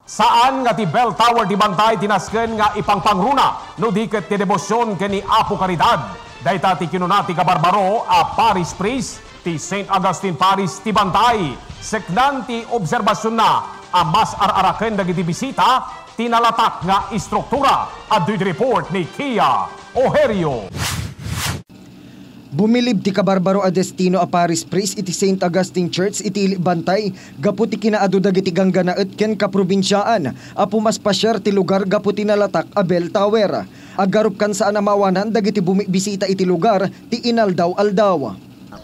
Saan nga ti bell tower di Bantay tinasken nga ipangpangruna no diket ti debosyon ken ni Apo Caridad. Dayta ti kinunati ka Barbaro a Paris Priest ti St. Augustine Paris ti Bantay. Seknan ti obserbasyon na a mas araraken dagiti bisita tinalatak nga istruktura. Adto'y report ni Kia Oherio. Bumilib ti kabarbaro a destino a Paris Priest iti St. Augustine Church iti Bantay gapu ti kinaadu dagiti gangganaet ken kaprobinsyaan a pumaspasyar ti lugar gapu ti nalatak a bell tower. Agarup kan saan amawanan dagiti bumibisita iti lugar ti inaldaw-aldaw.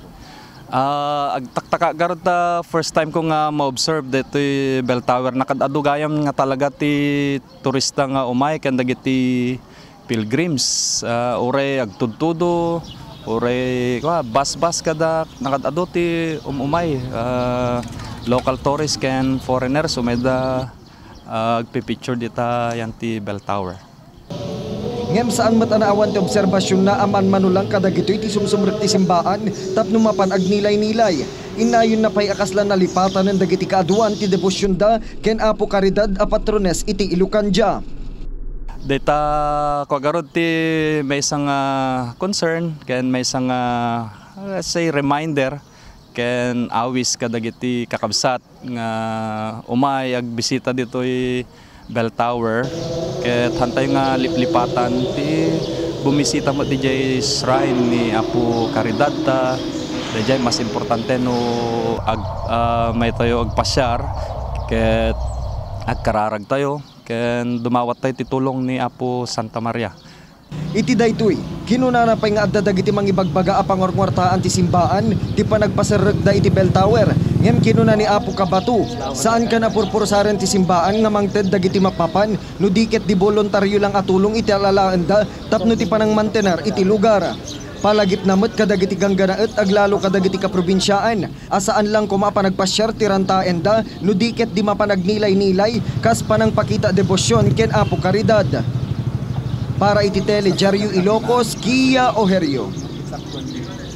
Agtaktaka garot first time ko nga ma-observe dito bell tower. Nakadadugayam nga talaga ti turista nga umay ken dagiti pilgrims. Ure agtudtudo. Ure bas-bas kada nakadado ti umay local tourists ken foreigners umeda agpipicture dita yan ti bell tower. Ngem saan matanaawan ti obserbasyon na aman manulang kadagitoy ti sumsumrek ti simbaan tapno mapan agnilay-nilay. Inayon na pay akaslan nalipatan ng dagiti kaaduan ti debosyon da ken Apo Caridad a patrones iti Ilocanja. Data kagarod ti may isang concern ken may isang say reminder ken awis kadagiti kakabsat nga umay agbisita ditoy bell tower ket hantay nga liplipatan ti bumisita mo DJ shrine ni Apo Caridad ta DJ mas importante no may tayo agpasyar ket agkararag tayo ken dumawat tayo titulong ni Apo Santa Maria. Iti daytoy kinunana pay nga adda dagiti mangibagbaga a pangorngortaan ti simbaan ti panagpaserrek da iti bell tower. Ngem kinuna ni Apo Kabatu saan ka napurpursaren ti simbaan nga mangted dagiti mapapan no diket di voluntaryo lang atulong iti alalaan da tapno ti panang mantener iti lugar. Palagip namot kadagiti gangganaet aglalo kadagiti kaprobinsyaan asaan lang kumapanagpasyar ti rantaen da no diket di mapanagnilay-nilay kas panang pakita debosyon ken Apo Caridad. Para iti Teledyaryo Ilocos, Kia Oherio.